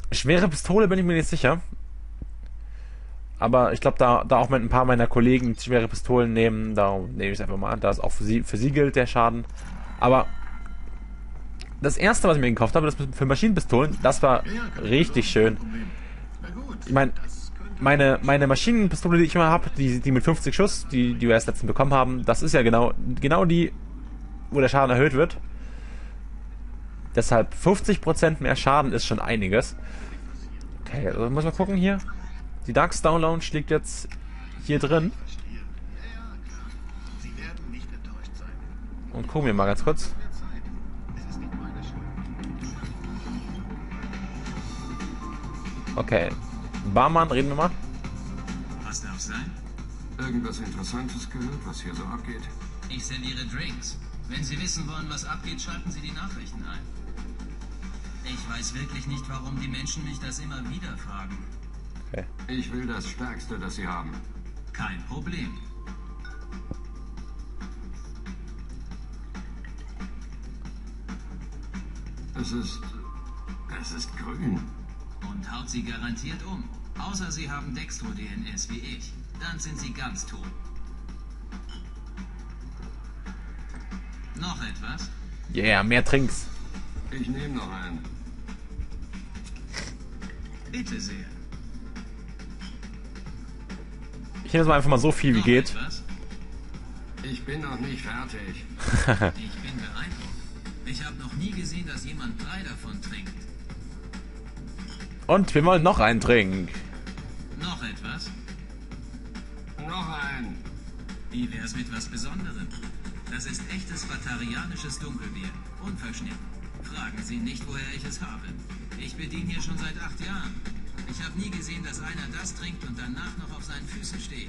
Schwere Pistole bin ich mir nicht sicher. Aber ich glaube, da auch mit ein paar meiner Kollegen schwere Pistolen nehmen, da nehme ich es einfach mal an. Da ist auch für sie gilt der Schaden. Aber das erste, was ich mir gekauft habe, das für Maschinenpistolen, das war richtig schön. Ich meine, meine Maschinenpistole, die ich immer habe, die mit 50 Schuss, die wir erst letztens bekommen haben, das ist ja genau die, wo der Schaden erhöht wird. Deshalb 50% mehr Schaden ist schon einiges. Okay, also muss man gucken hier. Die Darkstone Lounge liegt jetzt hier drin. Und gucken wir mal ganz kurz. Okay. Barmann, reden wir mal. Was darf sein? Irgendwas Interessantes gehört, was hier so abgeht? Ich serviere Drinks. Wenn Sie wissen wollen, was abgeht, schalten Sie die Nachrichten ein. Ich weiß wirklich nicht, warum die Menschen mich das immer wieder fragen. Okay. Ich will das Stärkste, das Sie haben. Kein Problem. Es ist grün. Und haut Sie garantiert um. Außer Sie haben Dextro-DNS wie ich. Dann sind Sie ganz tot. Noch etwas? Yeah, mehr Trinks. Ich nehme noch einen. Bitte sehr. Ich nehme jetzt mal einfach mal so viel wie Noch geht. etwas? Ich bin noch nicht fertig. Ich bin beeindruckt. Ich habe noch nie gesehen, dass jemand 3 davon trinkt. Und wir wollen noch einen Trink. Noch etwas? Noch einen. Wie wär's mit was Besonderem? Das ist echtes vatarianisches Dunkelbier. Unverschnitten. Fragen Sie nicht, woher ich es habe. Ich bediene hier schon seit 8 Jahren. Ich habe nie gesehen, dass einer das trinkt und danach noch auf seinen Füßen steht.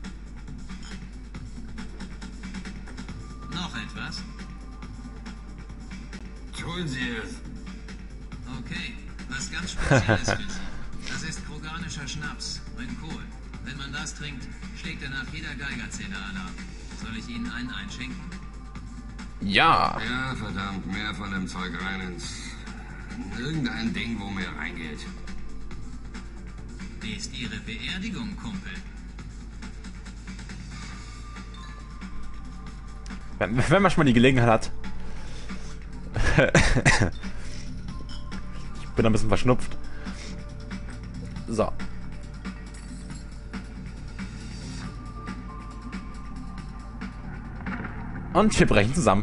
Noch etwas? Tun Sie es. Okay, was ganz Spezielles für Sie. Das ist kroganischer Schnaps, Rynkol. Wenn man das trinkt, schlägt danach jeder Geigerzähler Alarm. Soll ich Ihnen einen einschenken? Ja. Ja, verdammt, mehr von dem Zeug rein ins... Irgendein Ding, wo mehr reingeht. Ist Ihre Beerdigung, Kumpel. Wenn man schon mal die Gelegenheit hat. Ich bin ein bisschen verschnupft. So. Und wir brechen zusammen.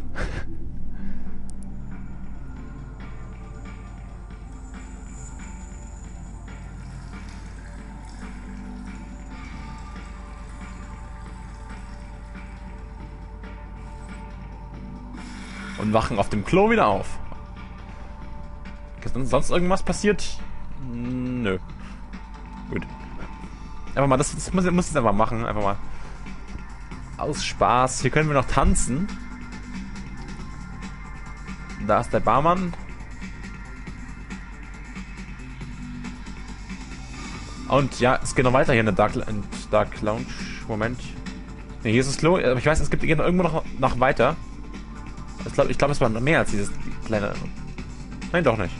Und wachen auf dem Klo wieder auf. Ist sonst irgendwas passiert? Nö. Gut. Einfach mal, das muss ich jetzt einfach machen. Einfach mal. Aus Spaß. Hier können wir noch tanzen. Da ist der Barmann. Und ja, es geht noch weiter hier in der Dark Lounge. Moment. Ne, hier ist das Klo. Aber ich weiß, es geht irgendwo noch weiter. Ich glaube, es war noch mehr als dieses kleine... Nein, doch nicht.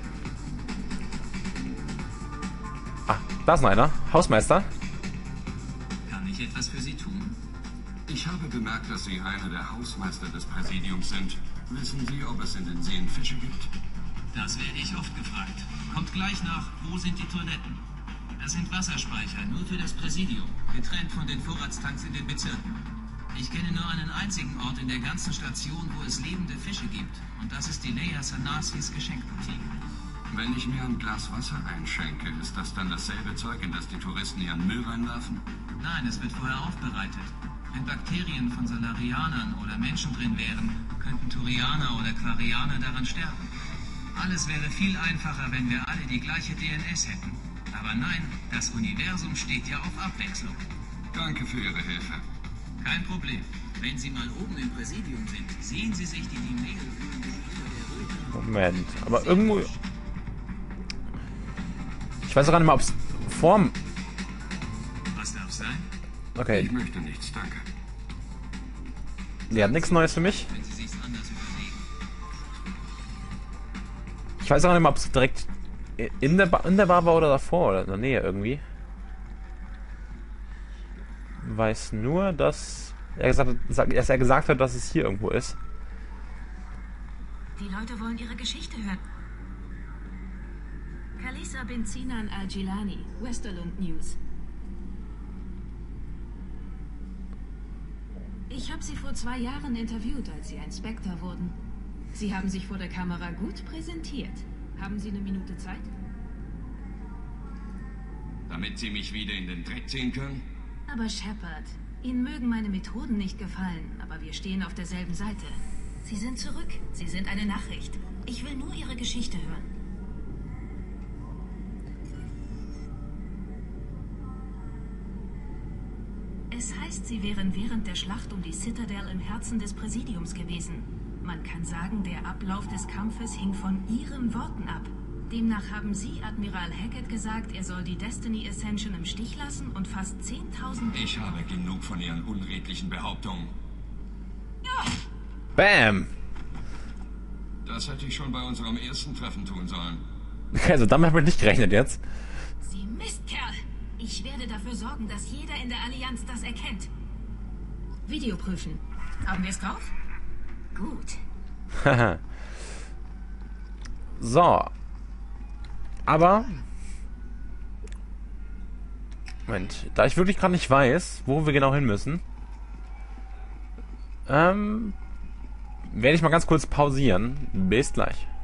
Ah, da ist noch einer. Hausmeister. Kann ich etwas für Sie tun? Ich habe bemerkt, dass Sie einer der Hausmeister des Präsidiums sind. Wissen Sie, ob es in den Seen Fische gibt? Das werde ich oft gefragt. Kommt gleich nach, wo sind die Toiletten? Das sind Wasserspeicher, nur für das Präsidium, getrennt von den Vorratstanks in den Bezirken. Ich kenne nur einen einzigen Ort in der ganzen Station, wo es lebende Fische gibt. Und das ist die Leia Sanasis Geschenkboutique. Wenn ich mir ein Glas Wasser einschenke, ist das dann dasselbe Zeug, in das die Touristen ihren Müll reinwerfen? Nein, es wird vorher aufbereitet. Wenn Bakterien von Salarianern oder Menschen drin wären, könnten Turianer oder Quarianer daran sterben. Alles wäre viel einfacher, wenn wir alle die gleiche DNS hätten. Aber nein, das Universum steht ja auf Abwechslung. Danke für Ihre Hilfe. Kein Problem. Wenn Sie mal oben im Präsidium sind, sehen Sie sich die Mail. Moment. Aber irgendwo... Ich weiß auch gar nicht mal, ob es vorm... Was darf sein? Okay, Ich möchte nichts, danke. die hat nichts Neues für mich. Wenn Sie sich's anders überlegen. Ich weiß auch nicht mal, ob es direkt in der Bar war oder davor oder in der Nähe irgendwie. Weiß nur, dass er gesagt hat, dass es hier irgendwo ist. Die Leute wollen ihre Geschichte hören. Khalisa bin Sinan al-Jilani, Westerlund News. Ich habe Sie vor 2 Jahren interviewt, als Sie Inspektor wurden. Sie haben sich vor der Kamera gut präsentiert. Haben Sie eine Minute Zeit? Damit Sie mich wieder in den Dreck ziehen können? Aber Shepard, Ihnen mögen meine Methoden nicht gefallen, aber wir stehen auf derselben Seite. Sie sind zurück. Sie sind eine Nachricht. Ich will nur Ihre Geschichte hören. Es heißt, Sie wären während der Schlacht um die Citadel im Herzen des Präsidiums gewesen. Man kann sagen, der Ablauf des Kampfes hing von Ihren Worten ab. Demnach haben Sie Admiral Hackett gesagt, er soll die Destiny Ascension im Stich lassen und fast 10.000... Ich habe genug von Ihren unredlichen Behauptungen. Bam! Das hätte ich schon bei unserem ersten Treffen tun sollen. Also damit habe ich nicht gerechnet jetzt. Sie Mistkerl! Ich werde dafür sorgen, dass jeder in der Allianz das erkennt. Video prüfen. Haben wir es drauf? Gut. So. Aber... Moment. Da ich wirklich gerade nicht weiß, wo wir genau hin müssen, werde ich mal ganz kurz pausieren. Bis gleich.